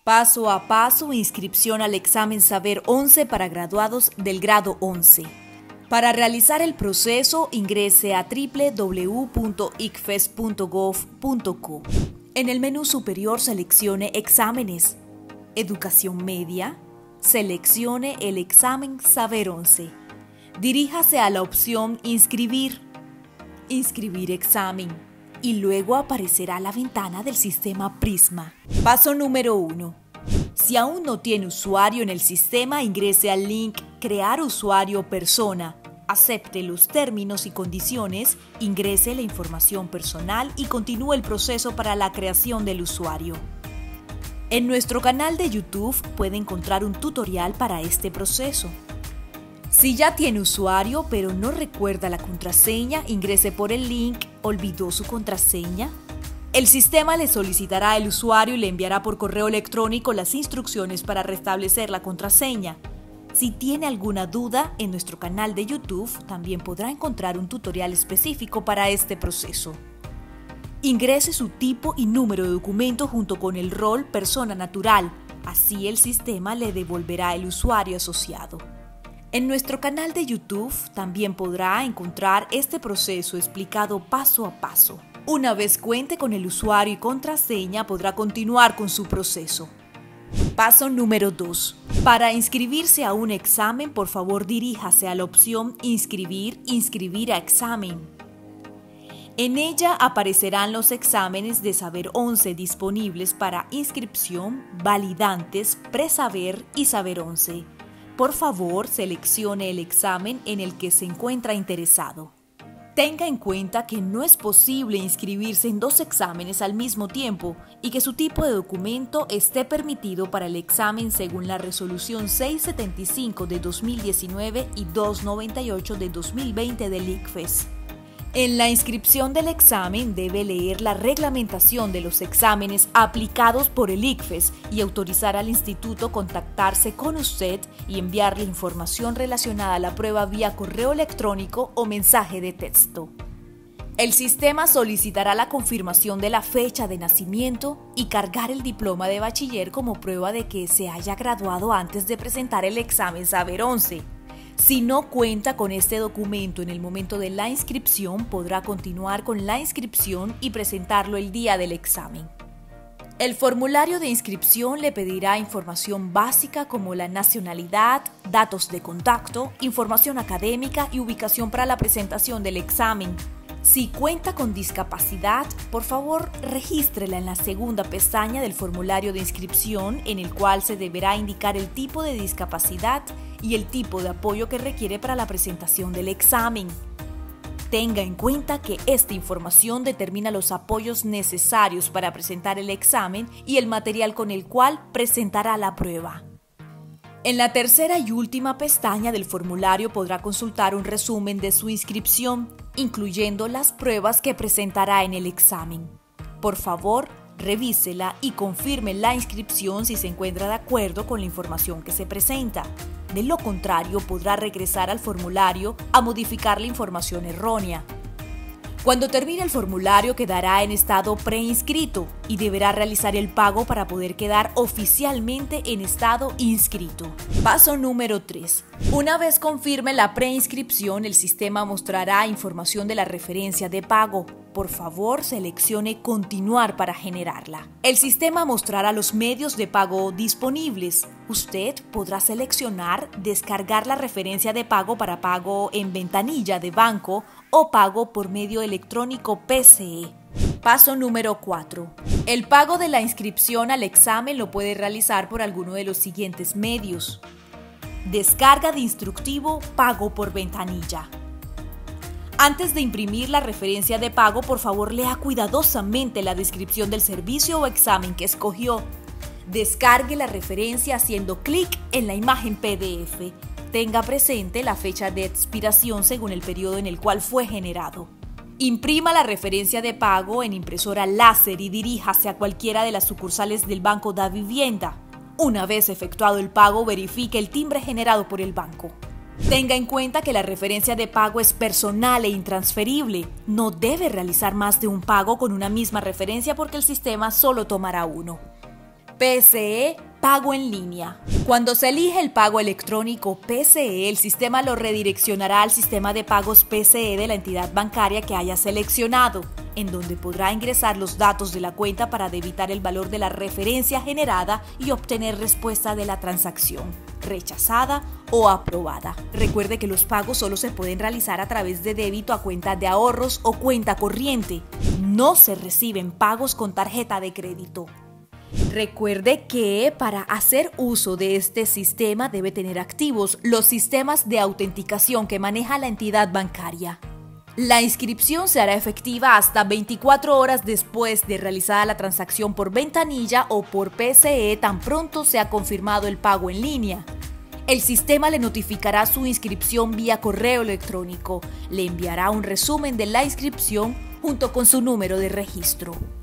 Paso a paso, inscripción al examen Saber 11 para graduados del grado 11. Para realizar el proceso, ingrese a www.icfes.gov.co. En el menú superior seleccione Exámenes. Educación media. Seleccione el examen Saber 11. Diríjase a la opción Inscribir. Inscribir examen. Y luego aparecerá la ventana del sistema Prisma. Paso número 1. Si aún no tiene usuario en el sistema, ingrese al link Crear usuario persona. Acepte los términos y condiciones, ingrese la información personal y continúe el proceso para la creación del usuario. En nuestro canal de YouTube puede encontrar un tutorial para este proceso. Si ya tiene usuario pero no recuerda la contraseña, ingrese por el link ¿Olvidó su contraseña? El sistema le solicitará el usuario y le enviará por correo electrónico las instrucciones para restablecer la contraseña. Si tiene alguna duda, en nuestro canal de YouTube también podrá encontrar un tutorial específico para este proceso. Ingrese su tipo y número de documento junto con el rol persona natural, así el sistema le devolverá el usuario asociado. En nuestro canal de YouTube también podrá encontrar este proceso explicado paso a paso. Una vez cuente con el usuario y contraseña, podrá continuar con su proceso. Paso número 2. Para inscribirse a un examen, por favor diríjase a la opción Inscribir a examen. En ella aparecerán los exámenes de Saber 11 disponibles para inscripción, validantes, Presaber y Saber 11. Por favor, seleccione el examen en el que se encuentra interesado. Tenga en cuenta que no es posible inscribirse en 2 exámenes al mismo tiempo y que su tipo de documento esté permitido para el examen según la Resolución 675 de 2019 y 298 de 2020 del ICFES. En la inscripción del examen debe leer la reglamentación de los exámenes aplicados por el ICFES y autorizar al instituto contactarse con usted y enviarle información relacionada a la prueba vía correo electrónico o mensaje de texto. El sistema solicitará la confirmación de la fecha de nacimiento y cargar el diploma de bachiller como prueba de que se haya graduado antes de presentar el examen Saber 11. Si no cuenta con este documento en el momento de la inscripción, podrá continuar con la inscripción y presentarlo el día del examen. El formulario de inscripción le pedirá información básica como la nacionalidad, datos de contacto, información académica y ubicación para la presentación del examen. Si cuenta con discapacidad, por favor, regístrela en la segunda pestaña del formulario de inscripción, en el cual se deberá indicar el tipo de discapacidad y el tipo de apoyo que requiere para la presentación del examen. Tenga en cuenta que esta información determina los apoyos necesarios para presentar el examen y el material con el cual presentará la prueba. En la tercera y última pestaña del formulario podrá consultar un resumen de su inscripción, incluyendo las pruebas que presentará en el examen. Por favor, revísela y confirme la inscripción si se encuentra de acuerdo con la información que se presenta. De lo contrario, podrá regresar al formulario a modificar la información errónea. Cuando termine el formulario, quedará en estado preinscrito y deberá realizar el pago para poder quedar oficialmente en estado inscrito. Paso número 3. Una vez confirme la preinscripción, el sistema mostrará información de la referencia de pago. Por favor, seleccione Continuar para generarla. El sistema mostrará los medios de pago disponibles. Usted podrá seleccionar descargar la referencia de pago para pago en ventanilla de banco o pago por medio electrónico PCE. Paso número 4. El pago de la inscripción al examen lo puede realizar por alguno de los siguientes medios. Descarga de instructivo, pago por ventanilla. Antes de imprimir la referencia de pago, por favor lea cuidadosamente la descripción del servicio o examen que escogió. Descargue la referencia haciendo clic en la imagen PDF. Tenga presente la fecha de expiración según el periodo en el cual fue generado. Imprima la referencia de pago en impresora láser y diríjase a cualquiera de las sucursales del Banco Davivienda. Una vez efectuado el pago, verifique el timbre generado por el banco. Tenga en cuenta que la referencia de pago es personal e intransferible. No debe realizar más de un pago con una misma referencia porque el sistema solo tomará uno. PCE, pago en línea. Cuando se elige el pago electrónico PCE, el sistema lo redireccionará al sistema de pagos PCE de la entidad bancaria que haya seleccionado, en donde podrá ingresar los datos de la cuenta para debitar el valor de la referencia generada y obtener respuesta de la transacción, rechazada o aprobada. Recuerde que los pagos solo se pueden realizar a través de débito a cuenta de ahorros o cuenta corriente. No se reciben pagos con tarjeta de crédito. Recuerde que para hacer uso de este sistema debe tener activos los sistemas de autenticación que maneja la entidad bancaria. La inscripción se hará efectiva hasta 24 horas después de realizada la transacción por ventanilla o por PCE tan pronto sea confirmado el pago en línea. El sistema le notificará su inscripción vía correo electrónico, le enviará un resumen de la inscripción junto con su número de registro.